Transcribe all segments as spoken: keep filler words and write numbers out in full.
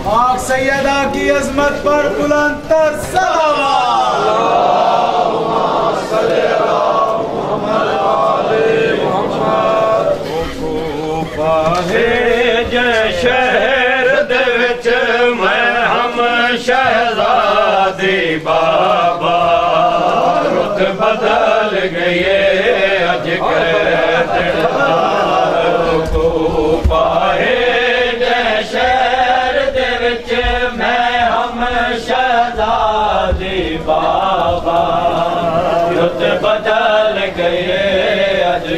आग सैयदा की अजमत पर बुलंदतर शहर दे विच मैं हम शहजादी बाबा रुत बदल गए अज को पाए जय शहर दे विच मैं हम शहजादी बाबा रुत बदल गए अज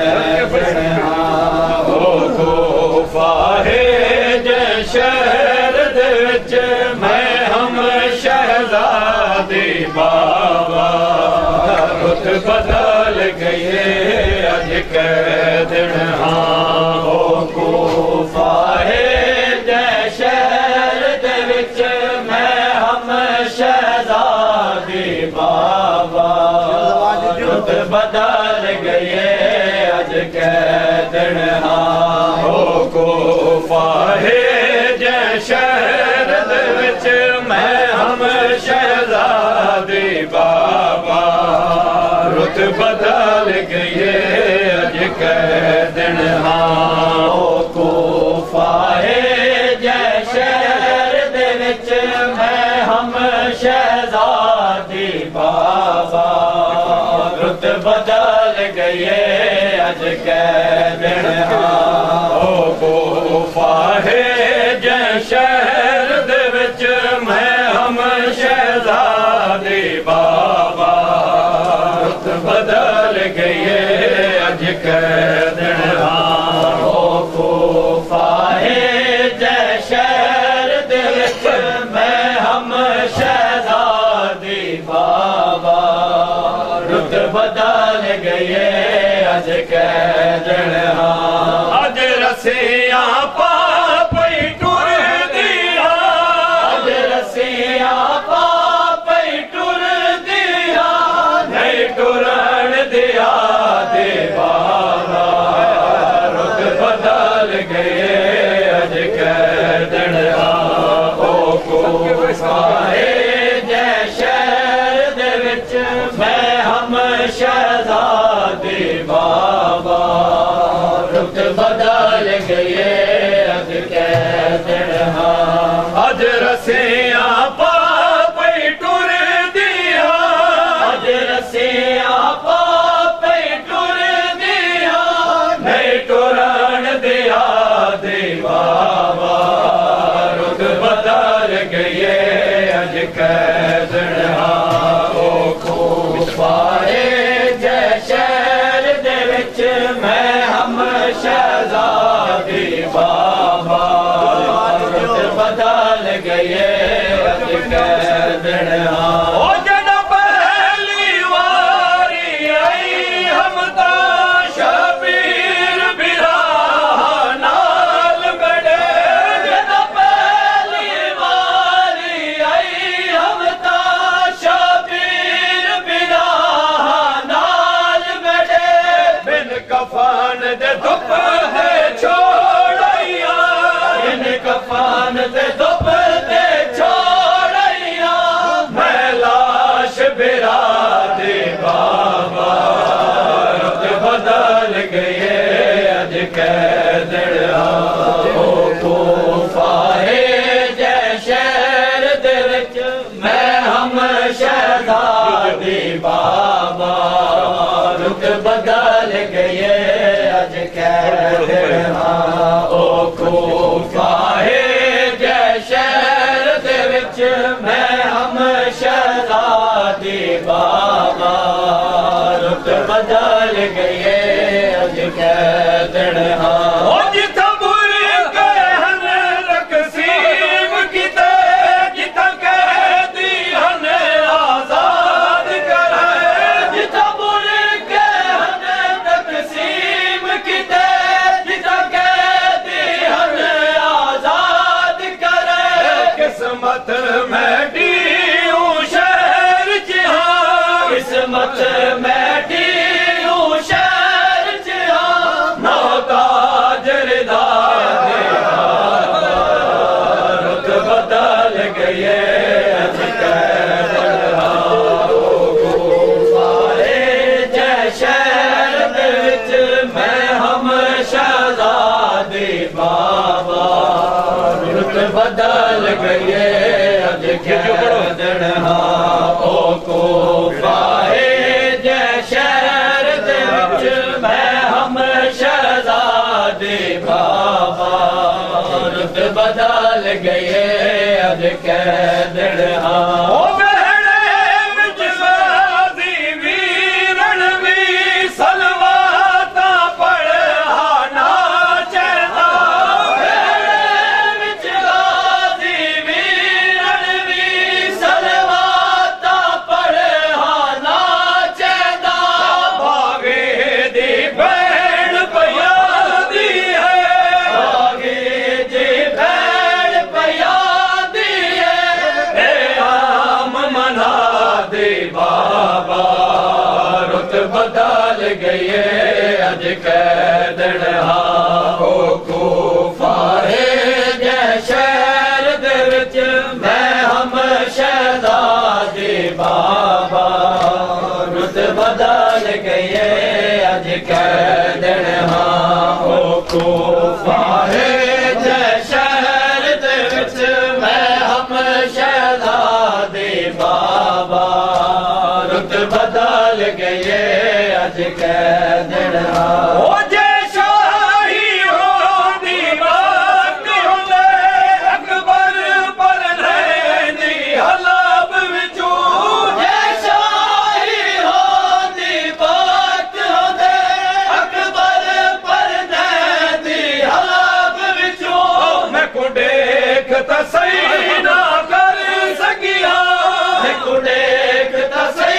शहर दे विच मैं हम शहजादी बाबा रुत बदल गए अज कै दिन हाँ कोफा है जय शहर दे विच मैं हम शहजादी बाबा रुत बदल गए अज कै दिन हाँ कोफा है शहर दे विच मैं हम शहजादी बाबा रुत बदल गए अज कै दिन हाँ कोफा है जय शहर दे विच मैं हम शहजादी बाबा रुत बदल गए अज कै दिन हाँ कोफा है शहर दे विच मैं हम शहजादी बाबा रुत बदल गए अज कै दिन हाँ कोफा है जय शहर दे विच मैं हम शहजादी बाबा रुत बदल गए अज कै दिन हाँ अज रसिया पा शहजादी बाबा रुत बदल गए अज कै दिन हाँ अज रसिया पापई टुर दिया अज रसिया पापई टुर दिया नहीं टुरन दिया दे बाबा रुत बदल गए अज कै दिन हाँ कोफा मैं हम शहजादी बाबा रुत बदल गए अज कै दिन हाँ जड़ा पहली वारी आई हम ता शबीर बिरा नाल बड़े जड़ा पहली वारी आई हम ता शबीर बिरा नाल बड़े बिन कफान दे धुप है छोड़ैया इन कफान दे धुप दे छोड़ैया मैं लाश बिरा दे बाबा रुत बदल गए अज कै दिन कोफा है जय शहर दे विच मैं हम शहजादी बाबा रुत बदल गए अज कै दिन हाँ कोफा है जय शहर दे विच मैं हम शहजादी बाबा रुत बदल गए अज कै दिन हाँ जिथा बुरी कहन रकसीम किते जिथा कैदी हन आजाद करे जिथा बुरी कहन रकसीम किते जिथा कैदी हन आजाद करे किस्मत में डी शहर जहाँ किस्मत में डी शहर जहाँ नौका बदल गए अज कैदड़ा ओ कोफा जे शहर दे विच मैं हम शहजादे बाबा रुत बदल गए अज कैदड़ा बदल गए अज कैदड़ा ओ कोफा जे शहर दे विच मैं हम शहजादे बाबा रुत बदल गए अज कैदड़ा ओ कोफा जे शहर दे विच मैं हम शहजादे बाबा रुत बदल गए अज कैदड़ा ओ जे शाही होंदी बात होंदे अकबर पर रहंदी हलब विचों जे शाही होंदी बात होंदे अकबर पर रहंदी हलब विचों मैं को देख ता सही ना कर सकिया मैं को देख ता सही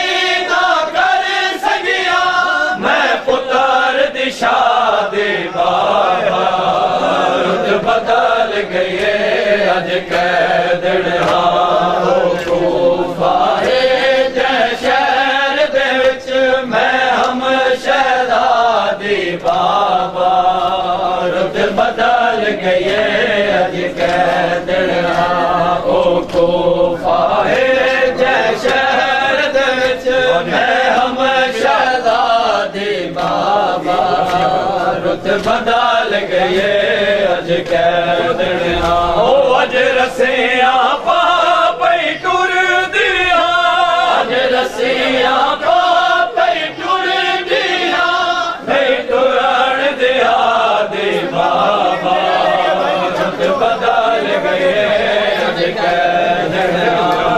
शादे बाबा रुत बदल गए अज कैदड़ा ओ कोफा जे शहर दे विच मैं हम शहजादे बाबा रुत बदल गए अज कैदड़ा ओ कोफा जे शहर दे विच मैं हम शहजादे बाबा रुत बदल गए अज कैदड़ा ओ अज रसिया पा पई टुर दिया अज रसिया पा पई टुर दिया नहीं टुरन दिया दे बाबा रुत बदल गए अज कैदड़ा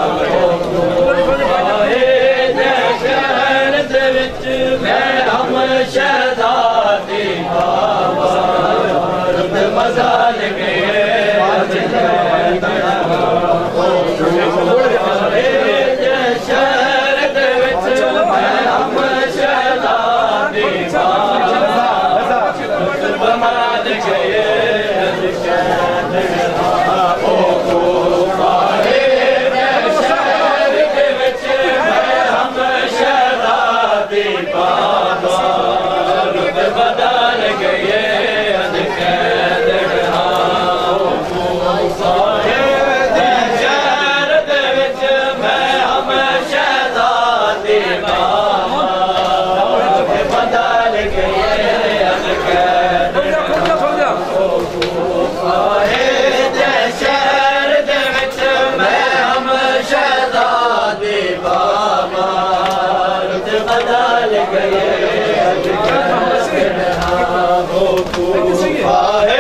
शहर दे विच मैं हम शहजादे बाबा रुत बदल गए अज कैदड़ा शहर दे विच मैं हम शहजादे बाबा रुत बदल गए अज कैदड़ा ओ कोफा शहर दे विच मैं हम शहजादे बाबा रुत बदल गए अज कैदड़ा ओ कोफा शहर दे विच मैं हम शहजादे बाबा रुत बदल गए अज कैदड़ा ओ कोफा शहर दे विच मैं हम शहजादे बाबा रुत बदल गए अज कैदड़ा ओ कोफा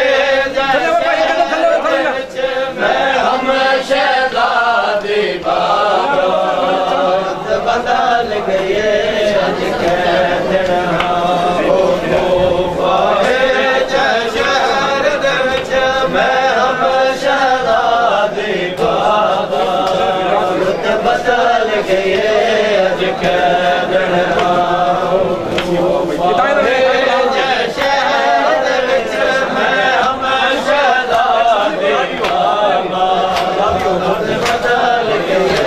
मैं हम शहजादे बाबा रुत बदल गए अज कैदड़ा ओ कोफा शहर दे विच मैं हम शहजादे बाबा रुत बदल गए अज कैदड़ा शहर दे विच मैं हम शहजादे बाबा रुत बदल गए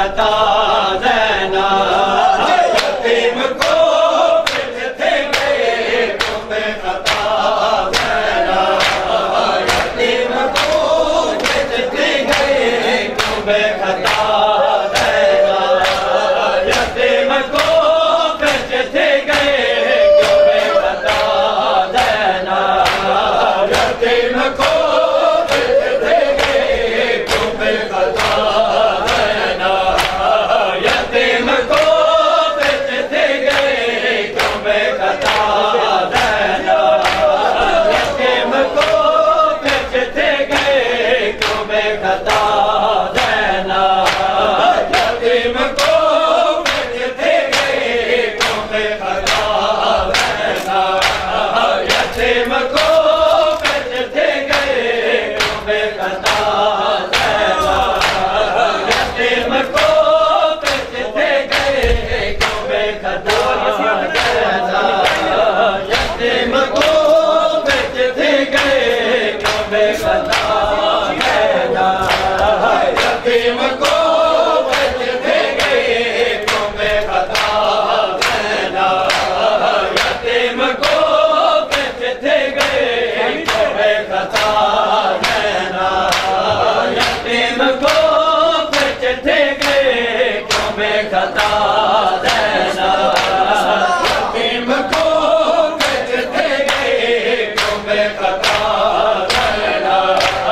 खता देना यतीम को थे गए तुम्हें खता देना यतीम को थे गए तुम्हें खता देना यतीम को थे गए तुम्हें खता देना यतीम को थे गए तुम्हें खता देना यतीम को थे गए तुम्हें खता देना यतीम को थे गए तुम्हें खता देना यतीम को थे गए तुम्हें खता देना यतीम को थे गए तुम्हें खता देना यतीम को थे गए तुम्हें खता देना यतीम को थे गए तुम्हें खता देना यतीम को थे गए तुम्हें खता देना यतीम को थे गए तुम्हें खता देना यतीम को थे गए तुम्हें खता देना यतीम को थे गए तुम्हें खता देना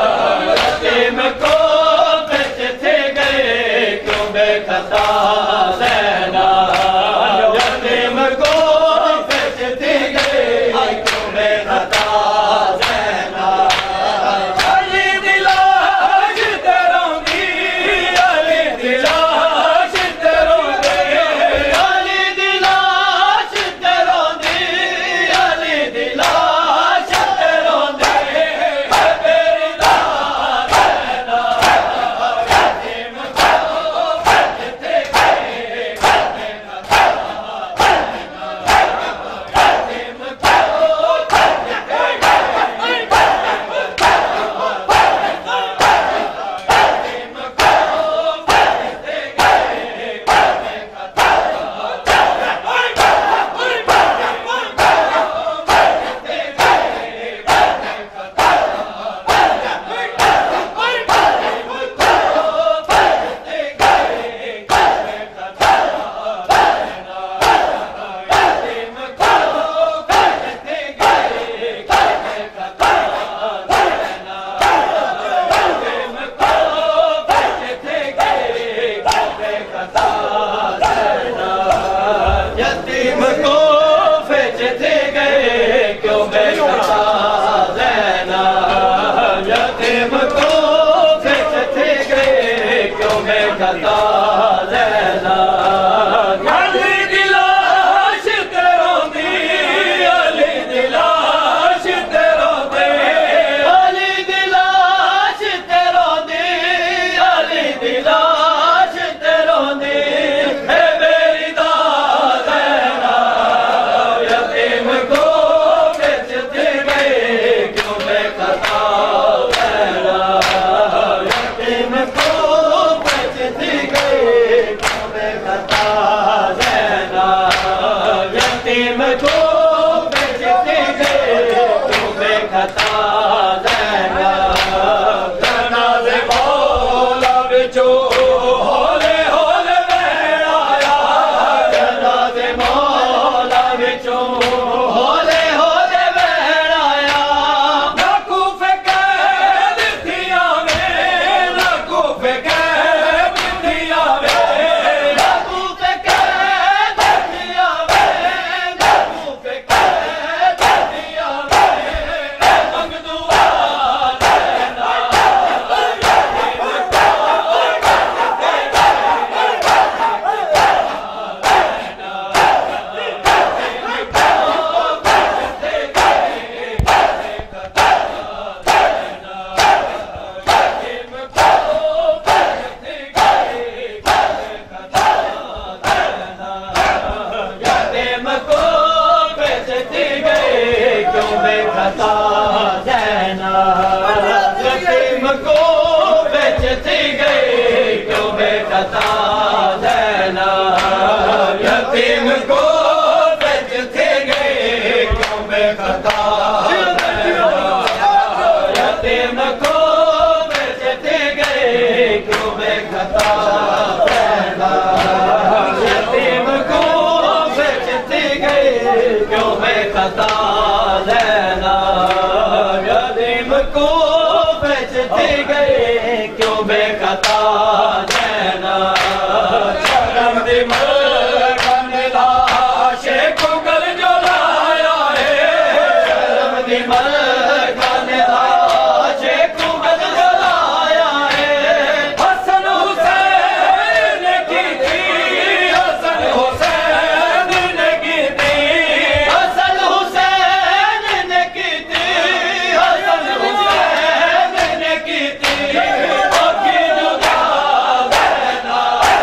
बेखता रहना यतीम को बेचती गई क्यों बेखता रहना यतीम को बेचती गई क्यों बेखता रहना शर्म दी मरकन लाशे को गल जो लाया है शर्म दी मरकन लाशे को गल जो लाया है हसन हुसैन की थी हसन हुसैन ने की थी हसन हुसैन ने की थी हसन हुसैन ने की थी आखी जुदा रहना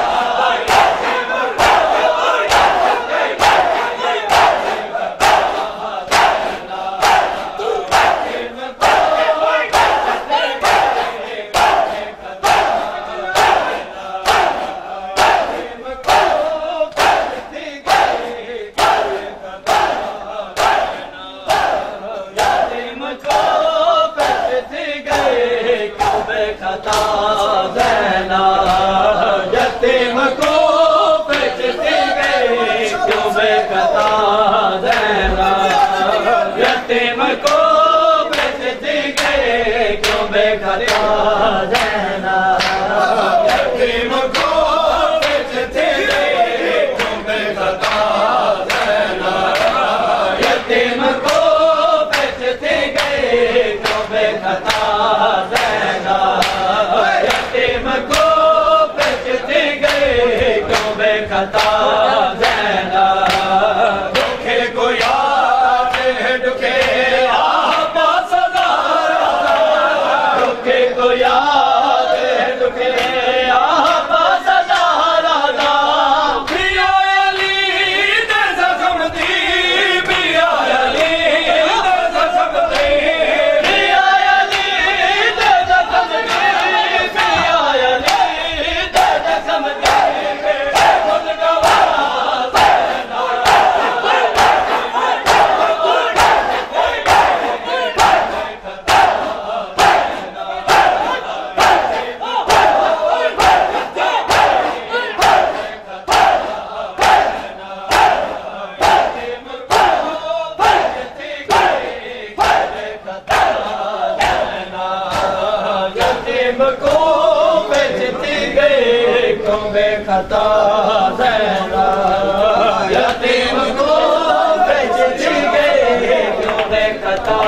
यतीम को बेचती गई क्यों बेखता रहना यतीम को बेचती गई क्यों बेखता रहना यतीम को बेचती गई क्यों बेखता रहना यतीम को बेचती गई क्यों बेखता रहना यतीम को बेचती गई क्यों बेखता रहना यतीम को बेचती गई क्यों बेखता रहना दुखे को याद है दुखे आपा सदारा दुखे को याद है दुखे आपा सदारा प्रिया अली दे जख्म दी प्रिया अली दे जख्म दी प्रिया अली दे जख्म दी प्रिया अली दे जख्म दी खुद गवा रहना यतीम को बेचती गई क्यों बेखता रहना यतीम को बेचती गई क्यों बेखता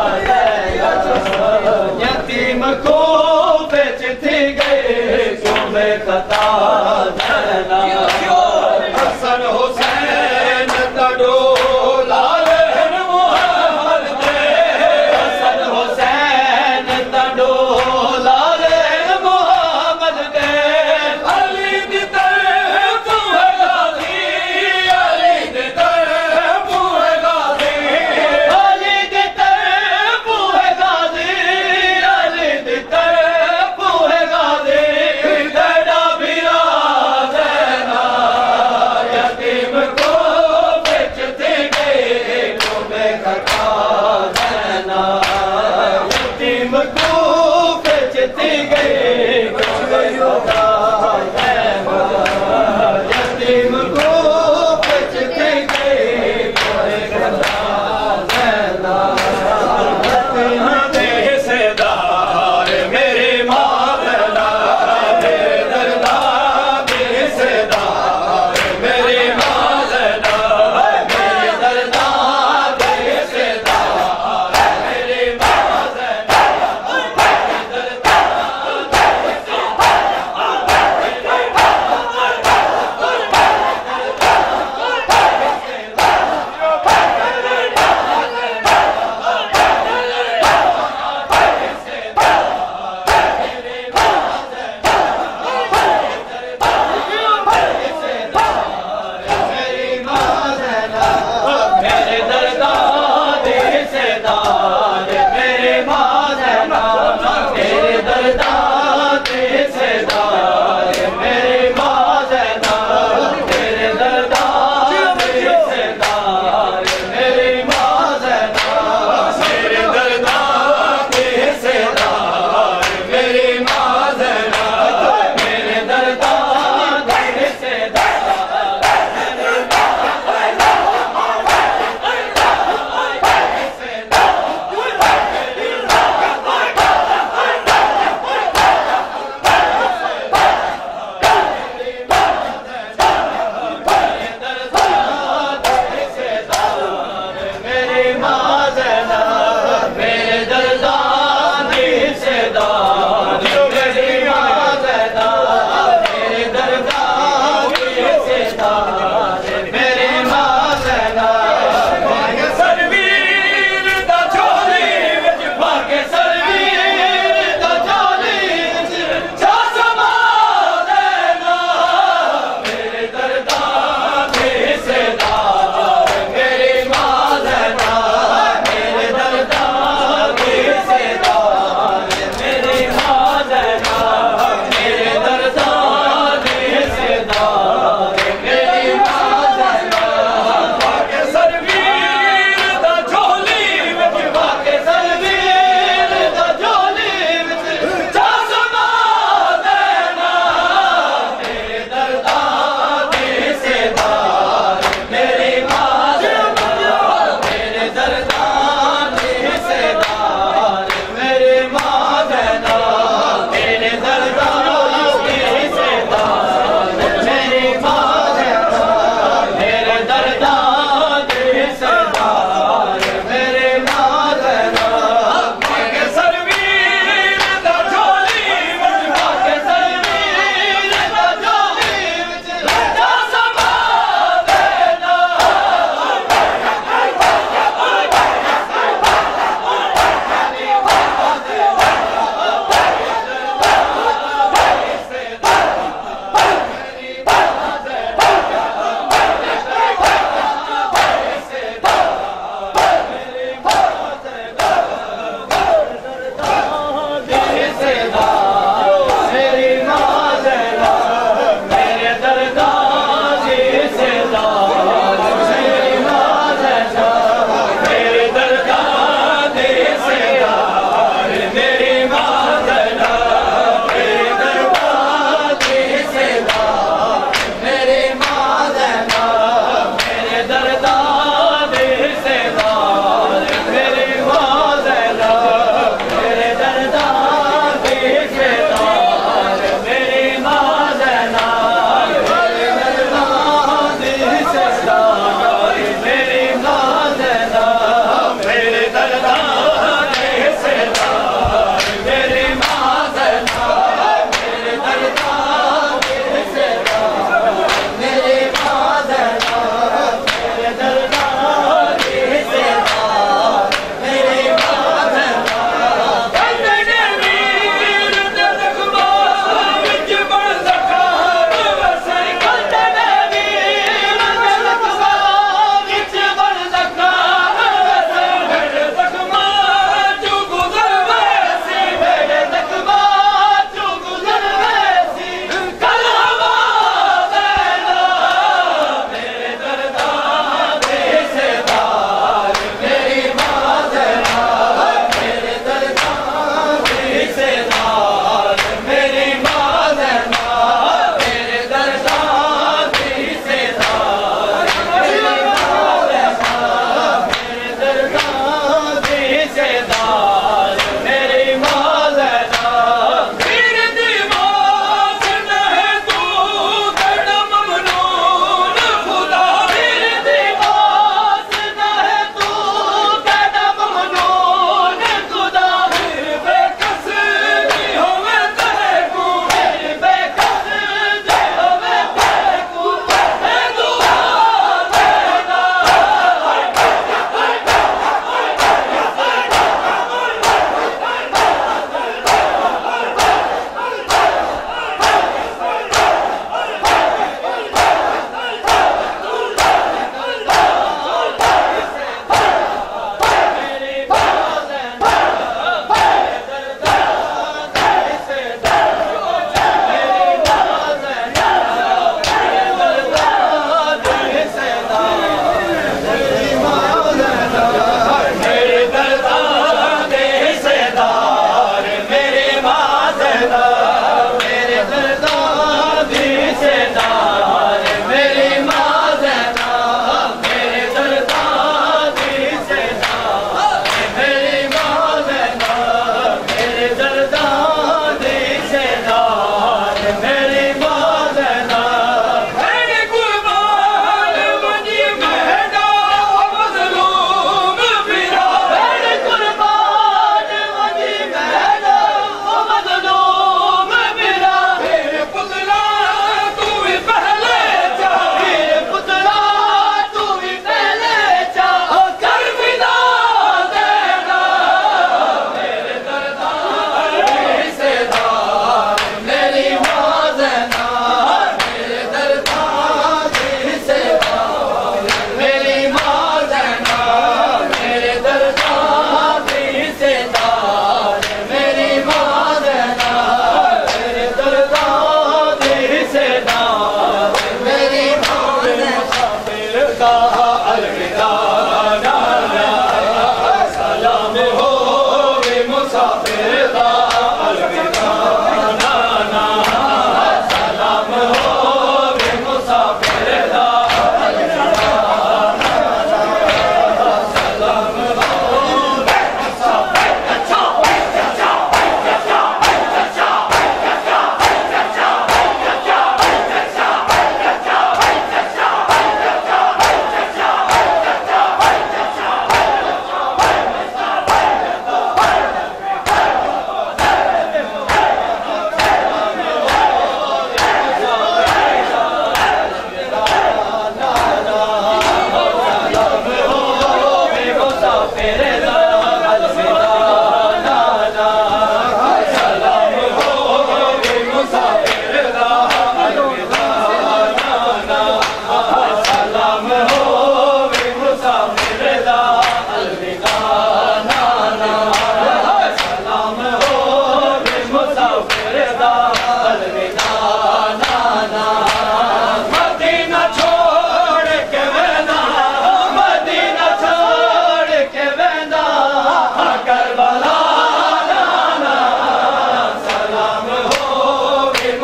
रहना यतीम को बेचती गई क्यों बेखता रहना हसन हुसैन तड़ो लाल मोहम्मद दे हसन हुसैन तड़ो लाल मोहम्मद दे अली दी तरफ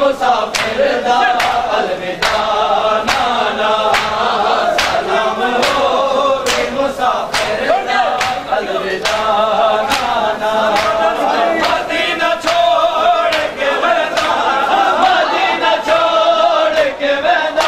मुसाफिर दा अलविदा नाना सलाम हो वे मुसाफिर दा अलविदा नाना मदीना छोड़ के वेदा मदीना छोड़ के वेदा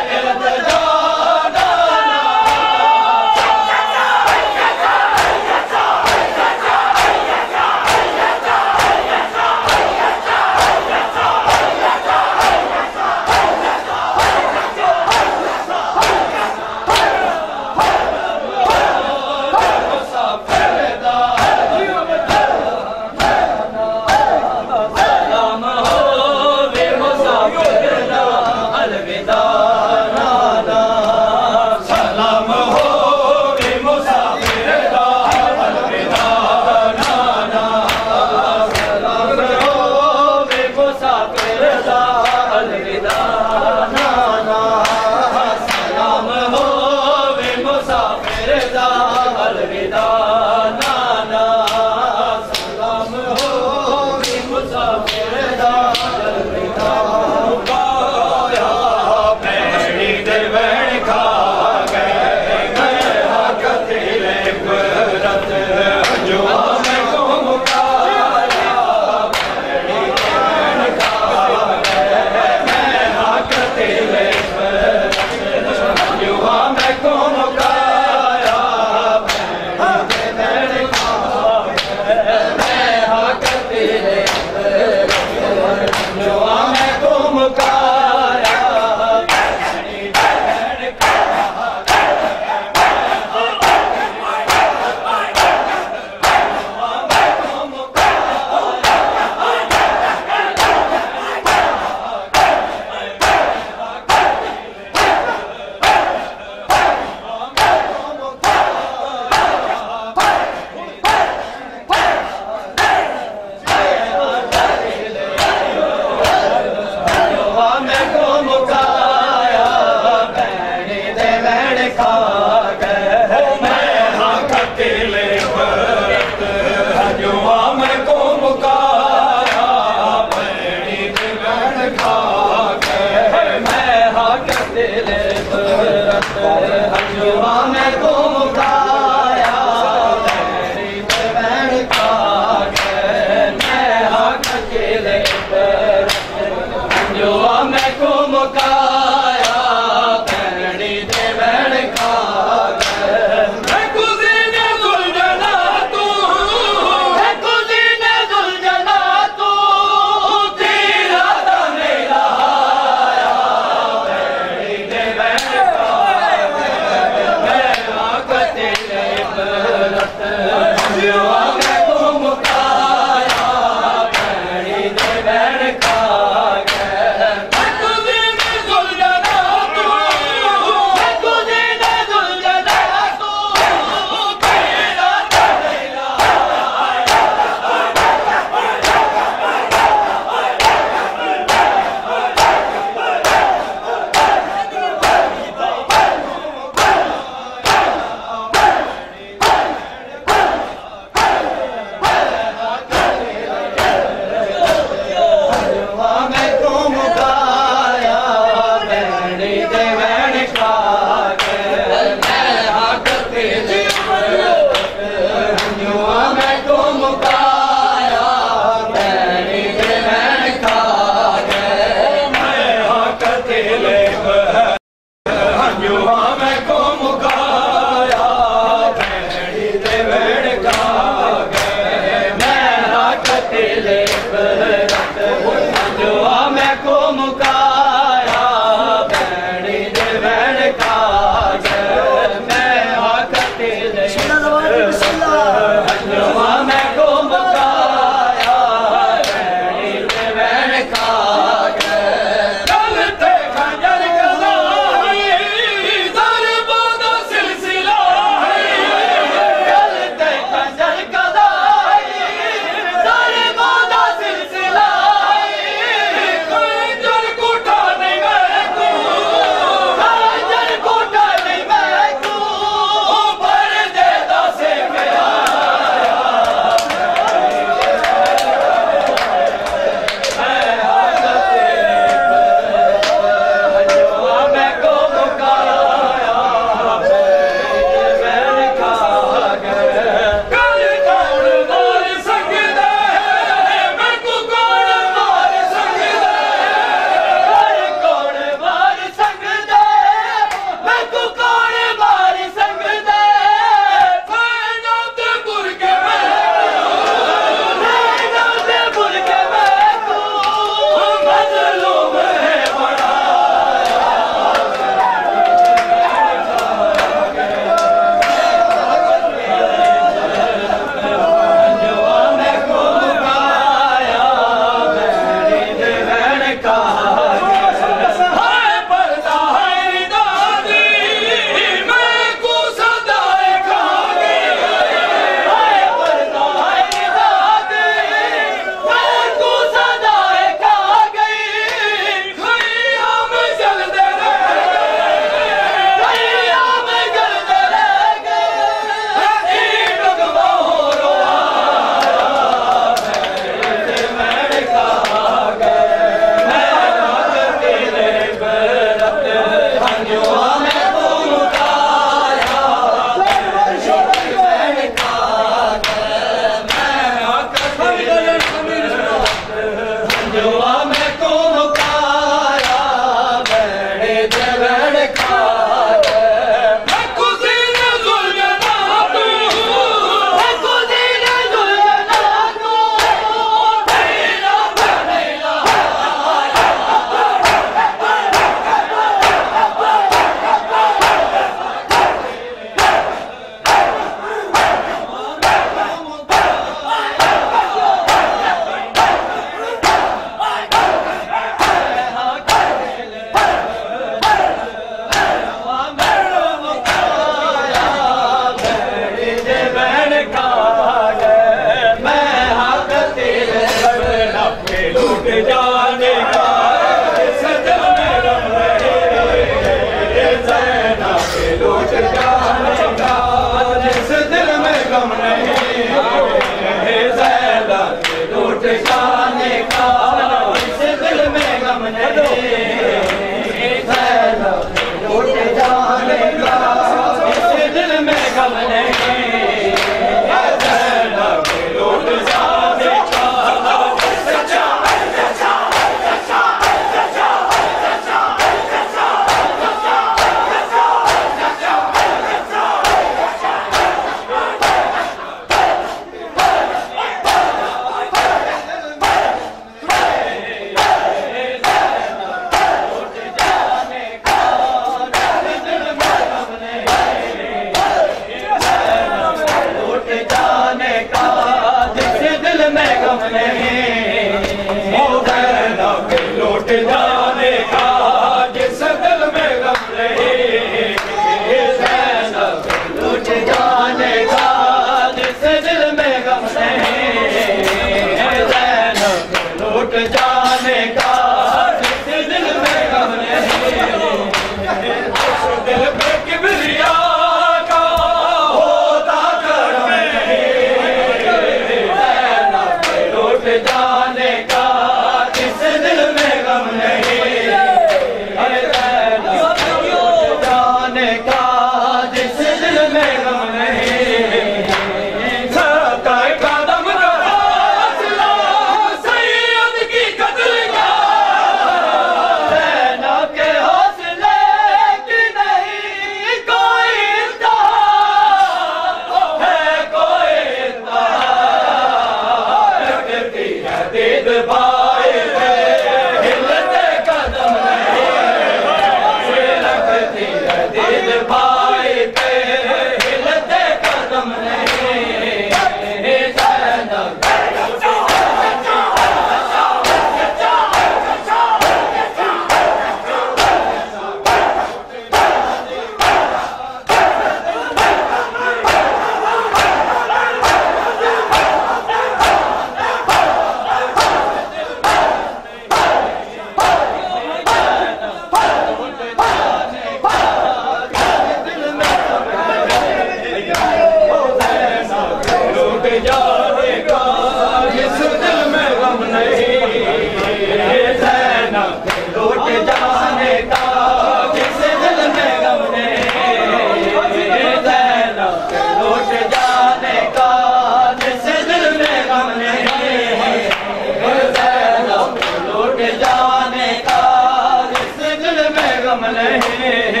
जाने का जिस दिल में गम नहीं, ज़ैनब के लौट जाने का जिस दिल में गम नहीं, ज़ैनब के लौट जाने का जिस दिल में गम नहीं, ज़ैनब के लौट जाने का जिस दिल में गम नहीं।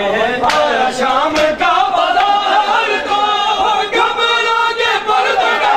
शाम का बाजार तो घबरा के पर्दा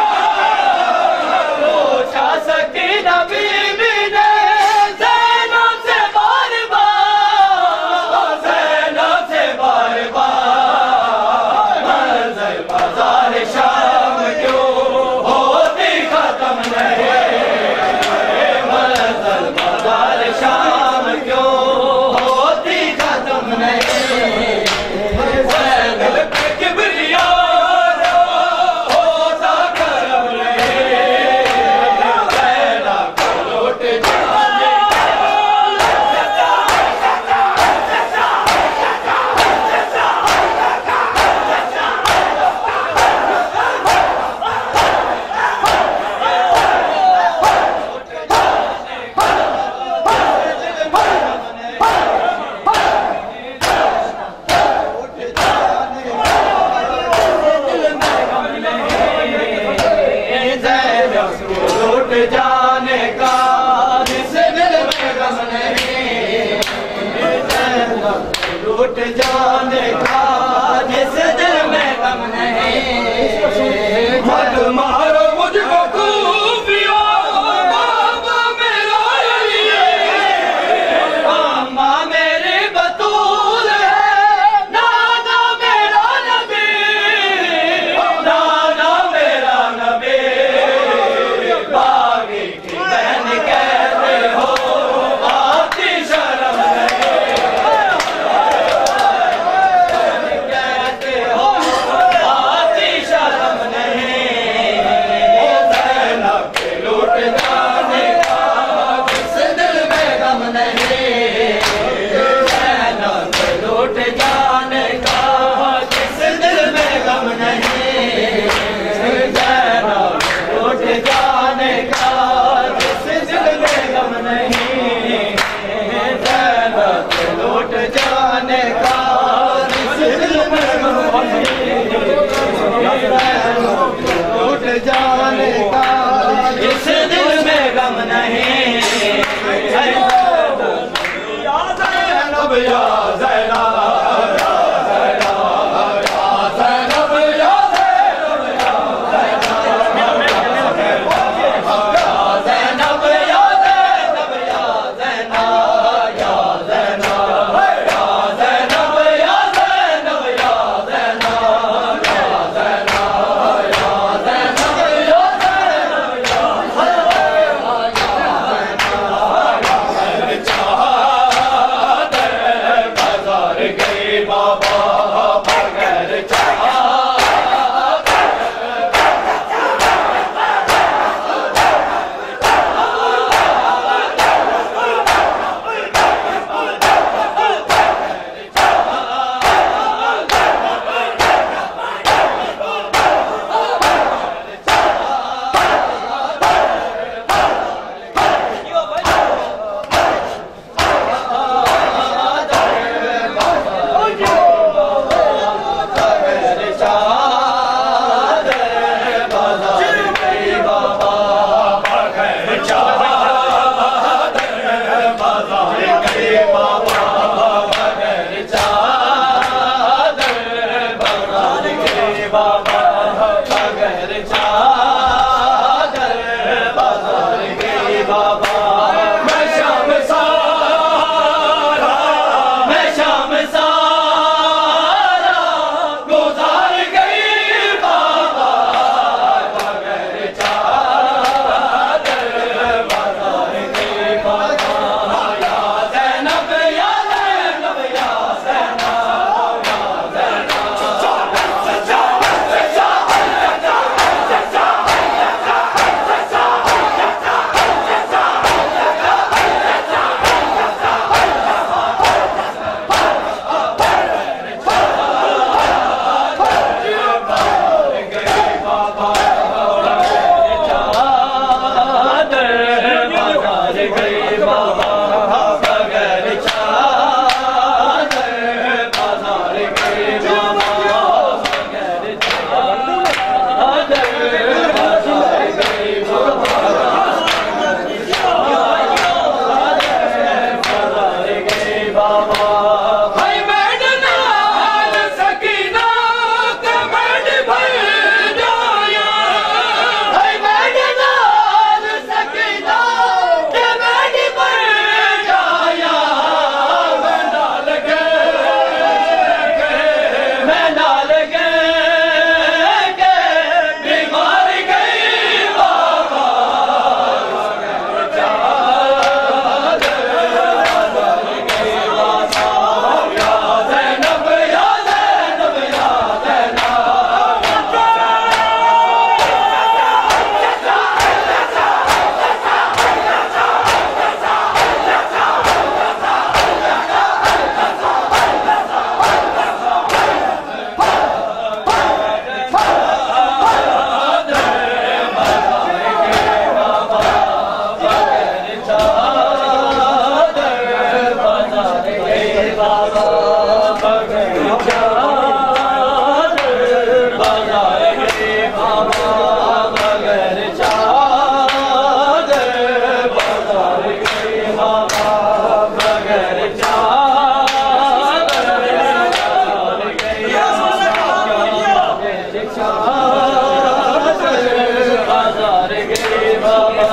बगैर चादर बाजार गए बाबा बगैर चादर बाजार गए बगैर चादर बाजार गए बाबा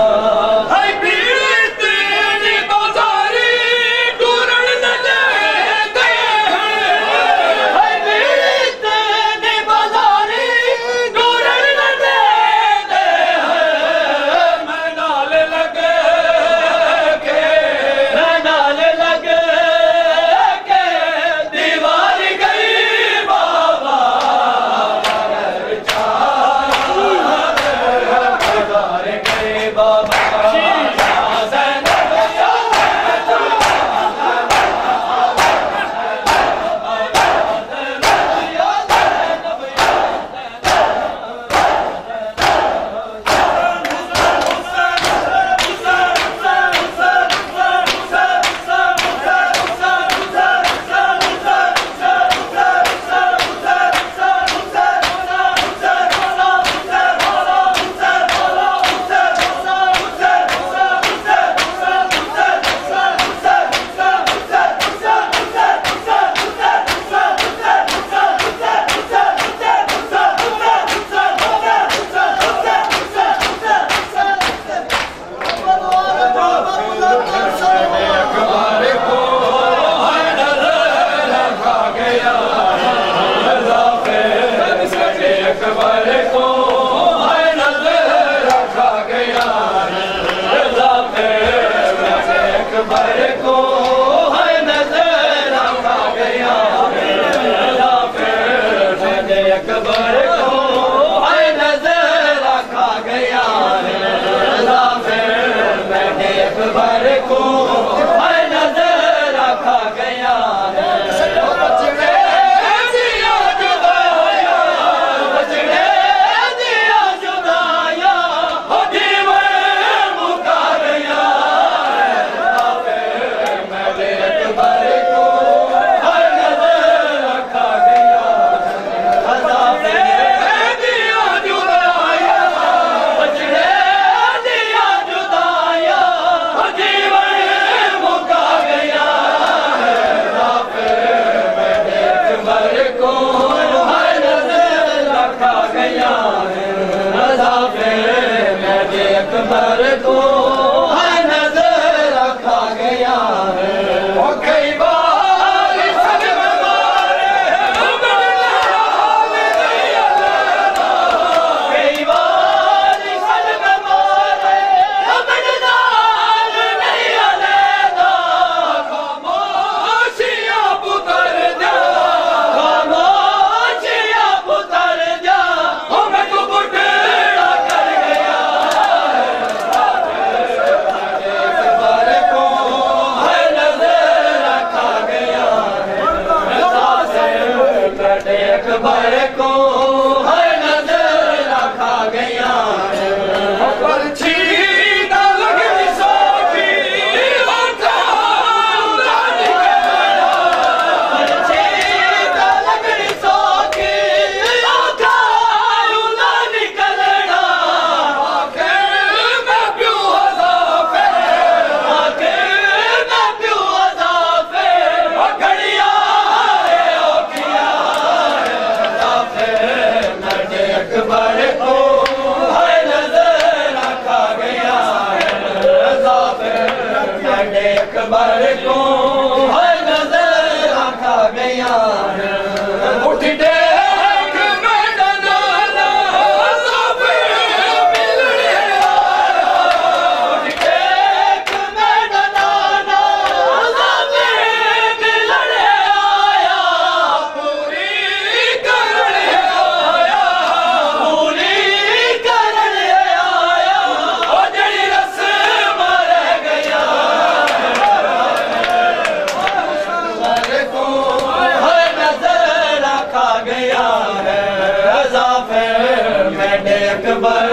अकबर